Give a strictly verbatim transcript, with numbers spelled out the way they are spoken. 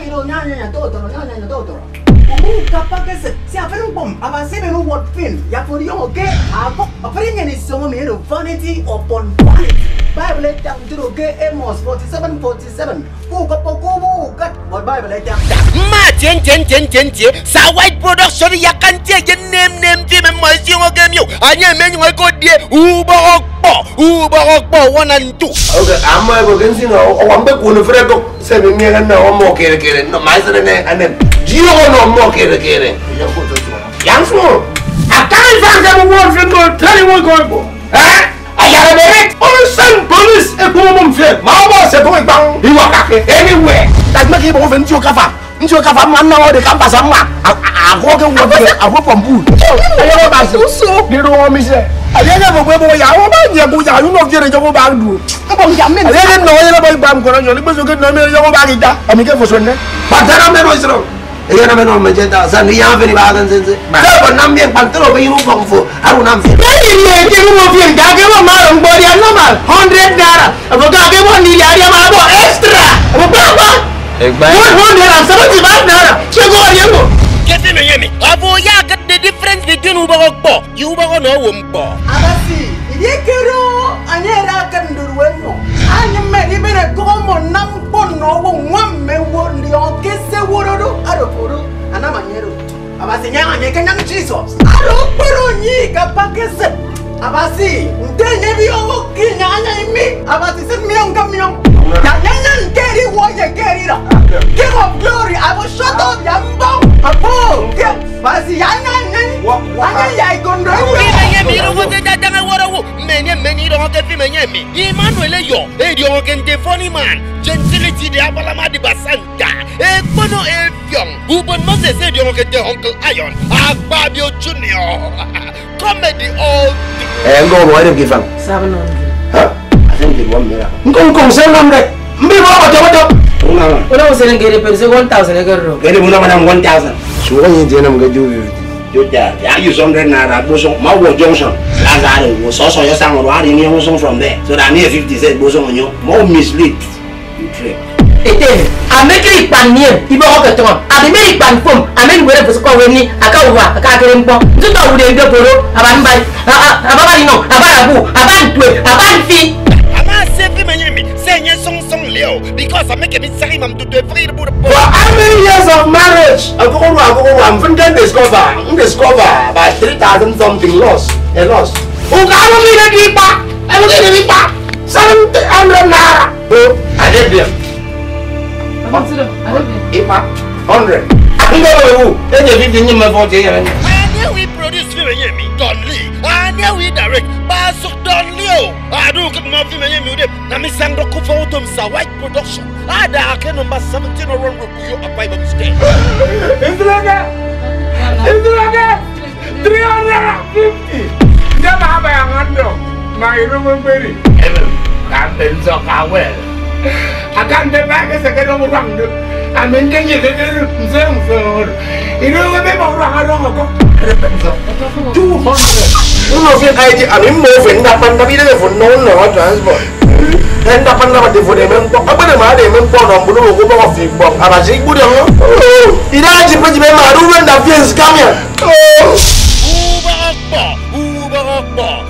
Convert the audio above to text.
iro nyanya todo, nyanya todo. Umu kapag kasi siya pero bom, aba sebe no what fin. Ya for yung okay. Ako, aparinya ni somo mi iro vanity upon vanity. Bible tang juro ke Amos forty-seven forty-seven. Ku kapag kubu kat, what Bible tang. Ma jen jen jen jen jen. Sa white production ya kan je name name je memang si orang game yo. Hanya men yang ikut dia ubah okpo, ubah okpo one and two. Okay, amma ko gansi no, awambe kuno frego. Sebe mi kan na omo kere kere. No mais ne anen. Dio no mo kere kere. Yang semua. Akan fangsa mo frego tali mo ko. Eh? Ayah beret. Police police e ko mo mfe. Ma mo se ko bang. Iwa kake anywhere. Tak maki bo fen jo kafa. Njo kafa manna o de kamba sama. Ako ke wo de ako pompu. Ayo ba so. Di ro mi se. Ayah na bo bo ya o ba nya bu ya no jere jo ba ndu. Ko ya men. Ayah no ya ba ba ko no ni bo so ke no me jo ba kita. Ami ke fo so ne. Patara me ro isro. Ayah na me no me jeta san ya veni ba dan sense. Ba nam bien pantero be ru ko fo. Aru nam fe. Ni ke mo fi ga ke mo ma ro body normal one hundred naira. Abo ga ke mo ni ya ya ma bo extra. Abo ba ba. one hundred seventy-five naira. Chego ya mo. Kete me yemi. Abo ya get the difference between ubah okpo. You ubah no wumpo. Abasi, ini kero anyera kan durwengo. Anya me di bere komo nam pono wo ngwamme wo ndi okese worodo aro foro ana manyero. Abasi nyanga nyeke nyang Jesus. Aro poro nyi kapakese. Abasi, ndenye biyo kinya anya imi. Abasi se miong ka miong. Ya nyanya nkeri wo ye kerira. King of glory, I will shut up yambo. Apo, abasi ya nyanya. Anya ya ikondo. Menye ro ko ja ja wora wo. Menye menye ro ko fi menye mi. Emmanuel yo, e di o ken de funny man. Gentility de abala ma di basanta. E kono e fiong. Ubon Moses e di o ken de Uncle Iron. Agba bio Junior. Comedy all. Eh, ngo mo ere gifang. seven hundred. Ha? Asen di one mira. Ngong kong seven hundred. Mbi mo ko jowo jowo. Una. Una usene ngere per one thousand ngero. Gere muna mana one thousand. Suwa yin je na mga juwi. Joja, ya use one hundred naira boso ma wo junction. Lazare wo so so yo sang ro ari ni wo song from there. So that near fifty cent boso onyo. Mo mislead. You trick. Ete, amekiri panie, ibo ko keton. Abimeri pan fom, ameni were fosko weni, aka uwa, aka kere mpo. Ntuto wude ndo poro, aban bai. Ababa no, abara bu, aban twe, aban fi. Ama sefi menyemi, senye song song leo because I make me say mam to free the board. For how many years of marriage? Agogo agogo I'm finna discover, discover about three thousand something lost, a loss. O ka mo mi na di pa, e mo di pa. seven hundred naira. Oh, I did them. Ipa, hundred. Ngo wo, e je fifty ni me forty yen. And we produce film yemi, Don Lee. And we direct, Basu Don Leo. I do get more film yemi with na mi sang do ku for them sa white production. Ada ke number seventeen or run you up by the stage. Indraga. Indraga. three hundred fifty. Jama ba yang ando. Mai rumo beri. Ever. Kan ben so kawel. Akan de ba ke se ke no rang de. Amen ke ye de zeng zeng. Ino ke be mo rang ado ko. two hundred. Uno fian ai di amin mo fen dapan tapi de fon no no transport. Dan dapan dapat di fon men ko. Apa de ma de men ko no bulu ko ba fi bo. Ara si bu de no. Ida ji pa ji be ma ru men da fian scam ya. Uba akba, uba akba.